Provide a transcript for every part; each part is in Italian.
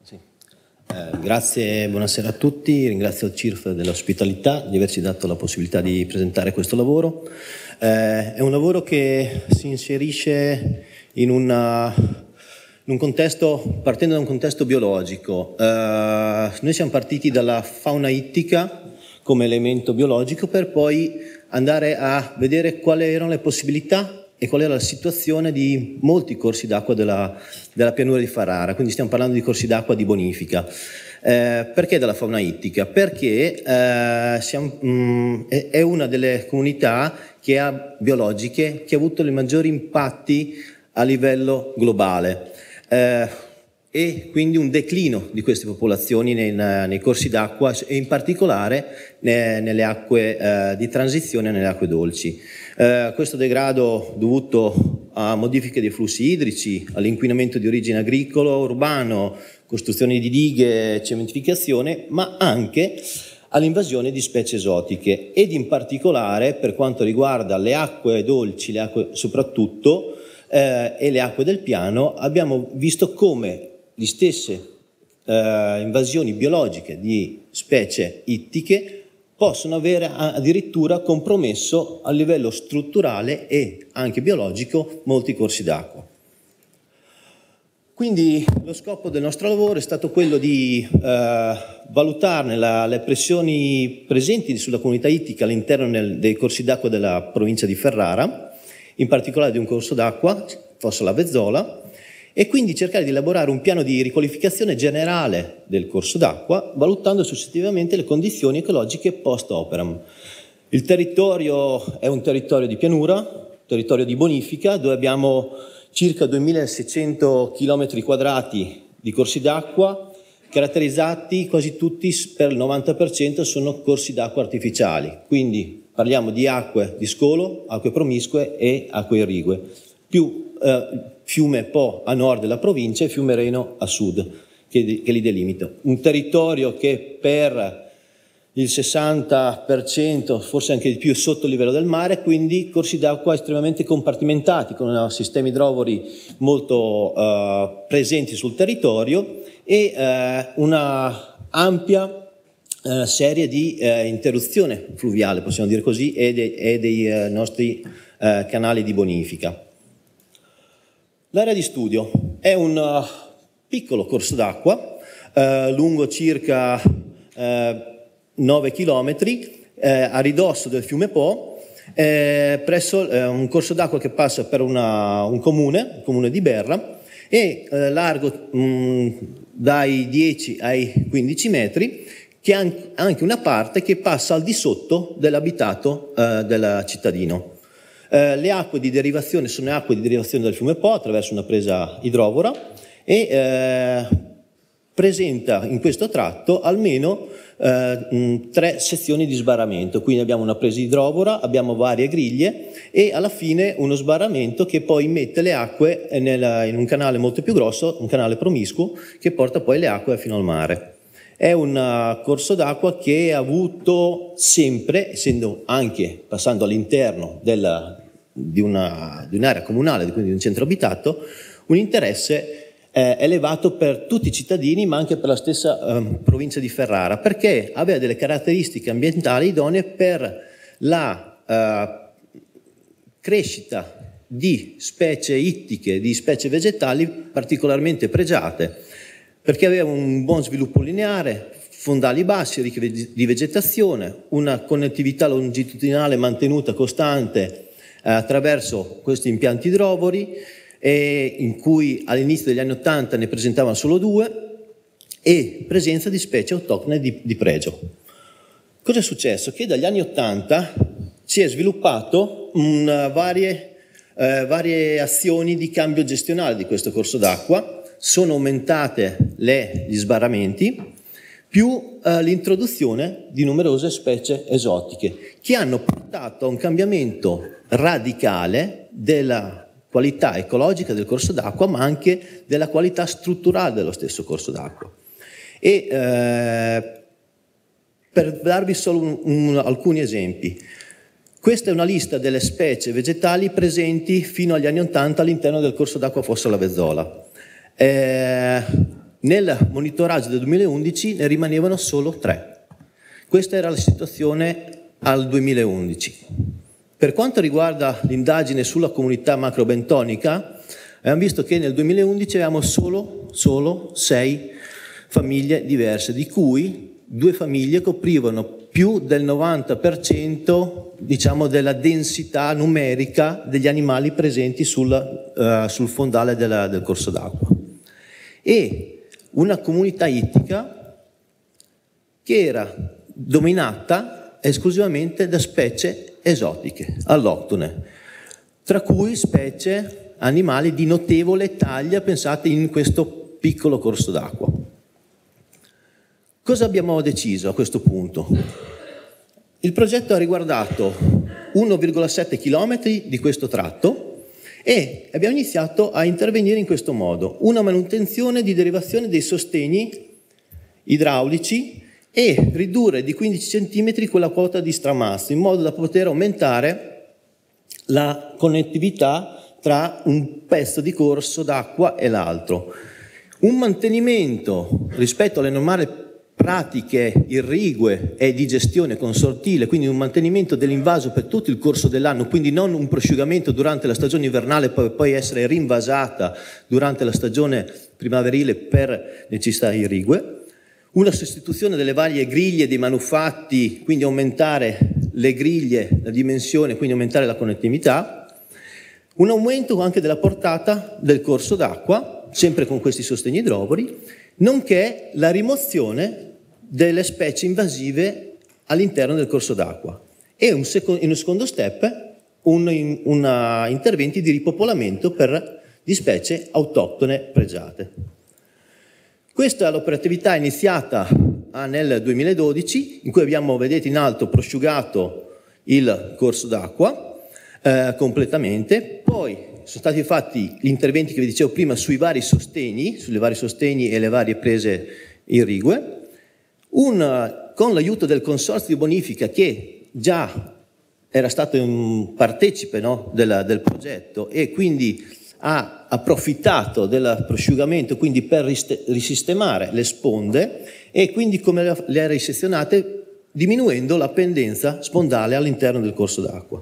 Sì. Grazie, buonasera a tutti, ringrazio il CIRF dell'ospitalità, di averci dato la possibilità di presentare questo lavoro. È un lavoro che si inserisce in un contesto, partendo da un contesto biologico. Noi siamo partiti dalla fauna ittica come elemento biologico per poi andare a vedere quali erano le possibilità e qual era la situazione di molti corsi d'acqua della pianura di Ferrara, quindi stiamo parlando di corsi d'acqua di bonifica. Perché dalla fauna ittica? Perché è una delle comunità biologiche che ha avuto i maggiori impatti a livello globale e quindi un declino di queste popolazioni nei corsi d'acqua e in particolare nelle acque di transizione e nelle acque dolci. Questo degrado dovuto a modifiche dei flussi idrici, all'inquinamento di origine agricolo, urbano, costruzione di dighe, cementificazione, ma anche all'invasione di specie esotiche ed in particolare per quanto riguarda le acque dolci, le acque soprattutto e le acque del piano, abbiamo visto come le stesse invasioni biologiche di specie ittiche possono avere addirittura compromesso a livello strutturale e anche biologico molti corsi d'acqua. Quindi lo scopo del nostro lavoro è stato quello di valutarne le pressioni presenti sulla comunità ittica all'interno dei corsi d'acqua della provincia di Ferrara, in particolare di un corso d'acqua, Fossa La Vezzola, e quindi cercare di elaborare un piano di riqualificazione generale del corso d'acqua, valutando successivamente le condizioni ecologiche post-operam. Il territorio è un territorio di pianura, territorio di bonifica, dove abbiamo circa 2600 km quadrati di corsi d'acqua, caratterizzati quasi tutti per il 90% sono corsi d'acqua artificiali, quindi parliamo di acque di scolo, acque promiscue e acque irrigue, più fiume Po a nord della provincia e fiume Reno a sud, che li delimita. Un territorio che per il 60%, forse anche di più, è sotto il livello del mare, quindi corsi d'acqua estremamente compartimentati, con sistemi idrovori molto presenti sul territorio e una ampia serie di interruzione fluviale, possiamo dire così, e dei nostri canali di bonifica. L'area di studio è un piccolo corso d'acqua lungo circa 9 km a ridosso del fiume Po, presso un corso d'acqua che passa per il comune di Berra, e largo dai 10 ai 15 metri, che ha anche una parte che passa al di sotto dell'abitato del cittadino. Le acque di derivazione sono acque di derivazione del fiume Po attraverso una presa idrovora e presenta in questo tratto almeno 3 sezioni di sbarramento, quindi abbiamo una presa idrovora, abbiamo varie griglie e alla fine uno sbarramento che poi mette le acque in un canale molto più grosso, un canale promiscuo che porta poi le acque fino al mare. È un corso d'acqua che ha avuto sempre, essendo anche passando all'interno di un'area comunale, quindi di un centro abitato, un interesse elevato per tutti i cittadini, ma anche per la stessa provincia di Ferrara, perché aveva delle caratteristiche ambientali idonee per la crescita di specie ittiche, di specie vegetali particolarmente pregiate, perché aveva un buon sviluppo lineare, fondali bassi, ricchi di vegetazione, una connettività longitudinale mantenuta costante attraverso questi impianti idrovori, in cui all'inizio degli anni 80 ne presentavano solo 2, e presenza di specie autoctone di pregio. Cosa è successo? Che dagli anni 80 si è sviluppato varie azioni di cambio gestionale di questo corso d'acqua, sono aumentate gli sbarramenti, più l'introduzione di numerose specie esotiche, che hanno portato a un cambiamento radicale della qualità ecologica del corso d'acqua, ma anche della qualità strutturale dello stesso corso d'acqua. E per darvi solo alcuni esempi, questa è una lista delle specie vegetali presenti fino agli anni 80 all'interno del corso d'acqua Fossa La Vezzola. nel monitoraggio del 2011 ne rimanevano solo 3. Questa era la situazione al 2011. Per quanto riguarda l'indagine sulla comunità macrobentonica, abbiamo visto che nel 2011 avevamo solo 6 famiglie diverse, di cui 2 famiglie coprivano più del 90% diciamo, della densità numerica degli animali presenti sul fondale del corso d'acqua. E una comunità ittica che era dominata esclusivamente da specie esotiche, alloctone, tra cui specie animali di notevole taglia, pensate in questo piccolo corso d'acqua. Cosa abbiamo deciso a questo punto? Il progetto ha riguardato 1,7 km di questo tratto e abbiamo iniziato a intervenire in questo modo: una manutenzione di derivazione dei sostegni idraulici e ridurre di 15 cm quella quota di stramazzo, in modo da poter aumentare la connettività tra un pezzo di corso d'acqua e l'altro. Un mantenimento rispetto alle normali pratiche irrigue e di gestione consortile, quindi un mantenimento dell'invaso per tutto il corso dell'anno, quindi non un prosciugamento durante la stagione invernale per poi essere rinvasata durante la stagione primaverile per necessità irrigue. Una sostituzione delle varie griglie dei manufatti, quindi aumentare le griglie, la dimensione, quindi aumentare la connettività. Un aumento anche della portata del corso d'acqua, sempre con questi sostegni idrovori, nonché la rimozione delle specie invasive all'interno del corso d'acqua. E in un secondo step, interventi di ripopolamento di specie autoctone pregiate. Questa è l'operatività iniziata nel 2012, in cui abbiamo, vedete in alto, prosciugato il corso d'acqua completamente. Poi sono stati fatti gli interventi che vi dicevo prima sui vari sostegni e le varie prese irrigue, con l'aiuto del consorzio di bonifica che già era stato un partecipe, no, del progetto, e quindi ha approfittato del prosciugamento quindi per risistemare le sponde e quindi come le ha risezionate, diminuendo la pendenza spondale all'interno del corso d'acqua.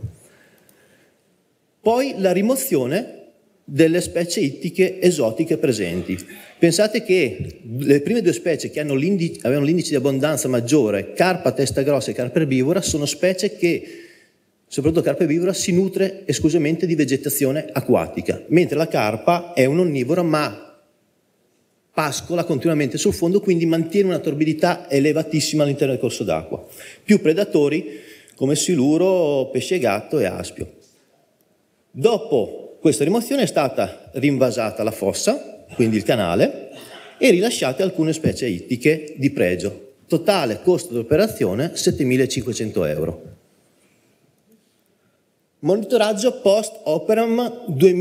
Poi la rimozione delle specie ittiche esotiche presenti. Pensate che le prime 2 specie che avevano l'indice di abbondanza maggiore, carpa testa grossa e carpa erbivora, sono specie che, soprattutto carpa erbivora, si nutre esclusivamente di vegetazione acquatica, mentre la carpa è un'onnivora ma pascola continuamente sul fondo, quindi mantiene una torbidità elevatissima all'interno del corso d'acqua. Più predatori come siluro, pesce gatto e aspio. Dopo questa rimozione è stata rinvasata la fossa, quindi il canale, e rilasciate alcune specie ittiche di pregio. Totale costo dell'operazione 7.500 euro. Monitoraggio post operam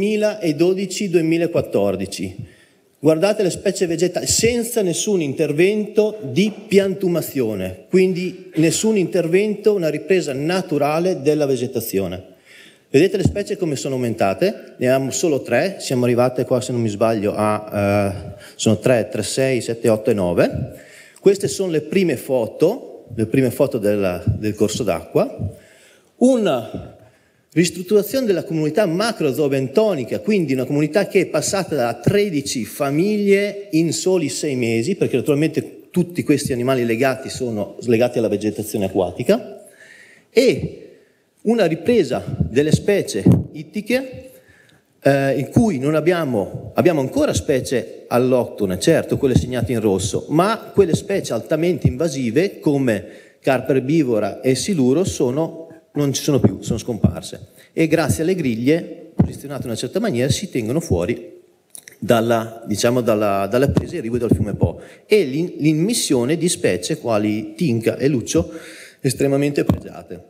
2012-2014. Guardate le specie vegetali senza nessun intervento di piantumazione, quindi nessun intervento, una ripresa naturale della vegetazione. Vedete le specie come sono aumentate? Ne abbiamo solo 3, siamo arrivate qua, se non mi sbaglio, sono 3, 6, 7, 8 e 9. Queste sono le prime foto del corso d'acqua. Una ristrutturazione della comunità macrozoobentonica, quindi una comunità che è passata da 13 famiglie in soli 6 mesi, perché naturalmente tutti questi animali legati sono legati alla vegetazione acquatica, e una ripresa delle specie ittiche in cui non abbiamo ancora specie alloctone, certo quelle segnate in rosso, ma quelle specie altamente invasive come carpa erbivora e siluro non ci sono più, sono scomparse, e grazie alle griglie posizionate in una certa maniera si tengono fuori dalla presa irrigue dal fiume Po, e l'immissione di specie quali tinca e luccio estremamente pregiate.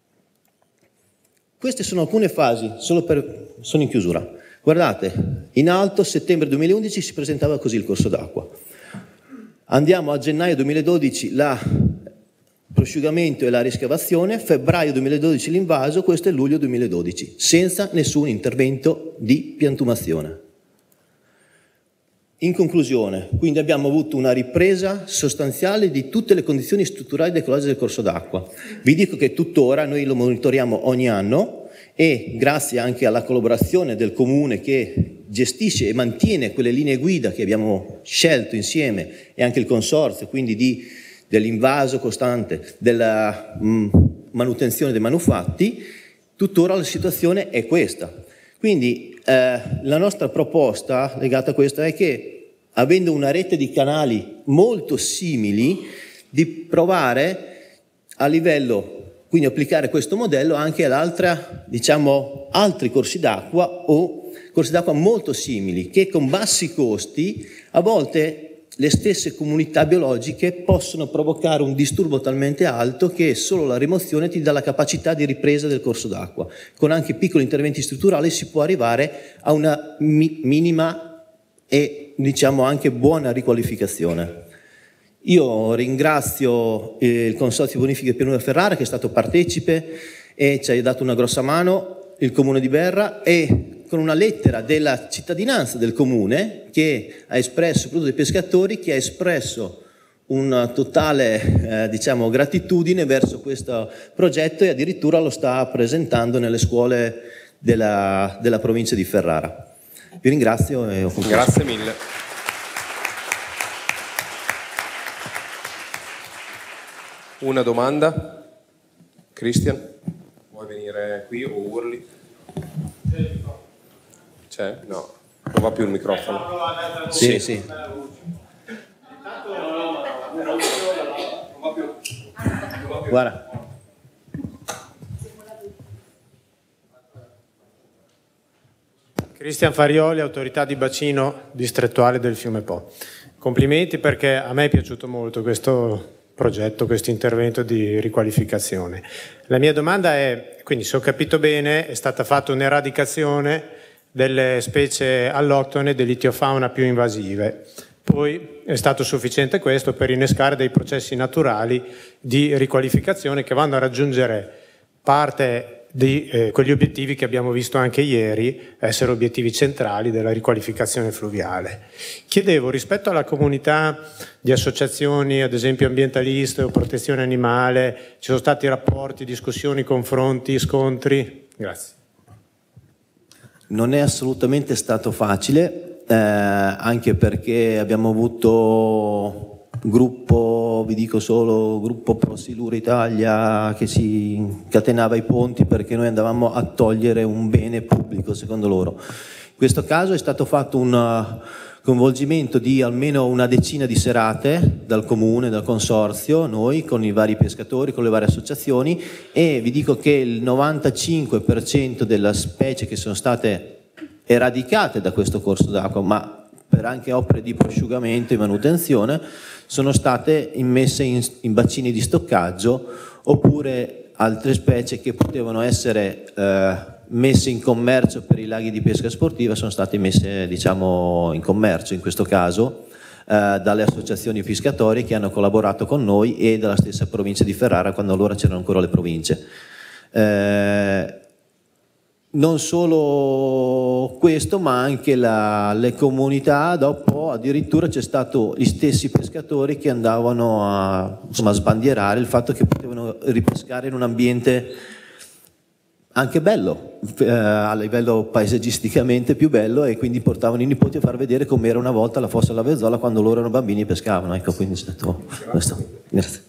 Queste sono alcune fasi, sono in chiusura. Guardate, in alto, settembre 2011 si presentava così il corso d'acqua. Andiamo a gennaio 2012, prosciugamento e la riscavazione, febbraio 2012 l'invaso, questo è luglio 2012, senza nessun intervento di piantumazione. In conclusione, quindi abbiamo avuto una ripresa sostanziale di tutte le condizioni strutturali ed ecologiche del corso d'acqua. Vi dico che tuttora noi lo monitoriamo ogni anno e grazie anche alla collaborazione del Comune che gestisce e mantiene quelle linee guida che abbiamo scelto insieme e anche il consorzio, quindi dell'invaso costante, della manutenzione dei manufatti, tuttora la situazione è questa. Quindi la nostra proposta legata a questo è che, avendo una rete di canali molto simili, di provare a livello, quindi applicare questo modello anche ad altri corsi d'acqua o corsi d'acqua molto simili, che con bassi costi a volte le stesse comunità biologiche possono provocare un disturbo talmente alto che solo la rimozione ti dà la capacità di ripresa del corso d'acqua. Con anche piccoli interventi strutturali si può arrivare a una minima e anche buona riqualificazione. Io ringrazio il Consorzio Bonifiche Pianura Ferrara che è stato partecipe e ci ha dato una grossa mano, il Comune di Berra, e con una lettera della cittadinanza del Comune che ha espresso, soprattutto dei pescatori, che ha espresso una totale gratitudine verso questo progetto e addirittura lo sta presentando nelle scuole della provincia di Ferrara. Vi ringrazio e ho concluso. Grazie mille. Una domanda? Cristian? Vuoi venire qui o urli? C'è? No, non va più il microfono. Sì, sì. Guarda. Cristian Farioli, autorità di bacino distrettuale del fiume Po. Complimenti, perché a me è piaciuto molto questo progetto, questo intervento di riqualificazione. La mia domanda è, quindi se ho capito bene, è stata fatta un'eradicazione delle specie alloctone dell'itiofauna più invasive. Poi è stato sufficiente questo per innescare dei processi naturali di riqualificazione che vanno a raggiungere parte di quegli obiettivi che abbiamo visto anche ieri essere obiettivi centrali della riqualificazione fluviale. Chiedevo, rispetto alla comunità di associazioni, ad esempio ambientaliste o protezione animale, ci sono stati rapporti, discussioni, confronti, scontri? Grazie. Non è assolutamente stato facile, anche perché abbiamo avuto gruppo, vi dico solo, gruppo Pro Silure Italia, che si catenava i ponti perché noi andavamo a togliere un bene pubblico, secondo loro. In questo caso è stato fatto un coinvolgimento di almeno una decina di serate dal Comune, dal Consorzio, noi con i vari pescatori, con le varie associazioni, e vi dico che il 95% delle specie che sono state eradicate da questo corso d'acqua, ma per anche opere di prosciugamento e manutenzione, sono state immesse in bacini di stoccaggio, oppure altre specie che potevano essere messe in commercio per i laghi di pesca sportiva sono state messe in commercio, in questo caso dalle associazioni pescatori che hanno collaborato con noi e dalla stessa provincia di Ferrara, quando allora c'erano ancora le province. Non solo questo, ma anche le comunità, dopo addirittura c'è stato gli stessi pescatori che andavano a sbandierare il fatto che potevano ripescare in un ambiente anche bello, a livello paesaggisticamente più bello, e quindi portavano i nipoti a far vedere com'era una volta la fossa alla Vezzola quando loro erano bambini e pescavano. Ecco, quindi è stato questo. Grazie.